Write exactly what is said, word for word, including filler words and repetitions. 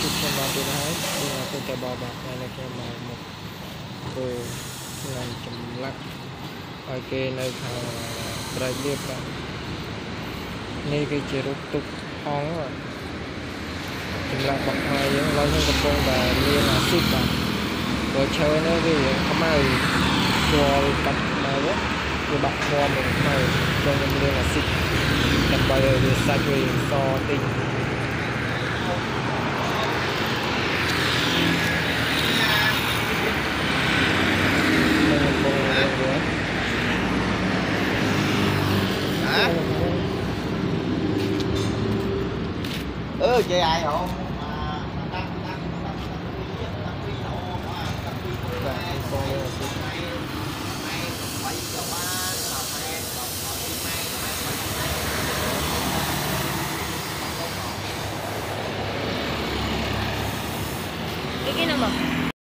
chút cho vào từ đấy nhưng mà tôi cho bò bạc này là cái mà một cô làm chùm lắc ở kia nơi thằng trái liệp đó này cái chế độ tục hóng rồi chùm lắc bọc hai giống lo trong cái con và như là xịt mà rồi chơi nó cái không ai cho cặp mà đó rồi bạc hoa mình màu cho nên như là xịt đặt bài về sạch về so tinh ừ chị ai không cái cái number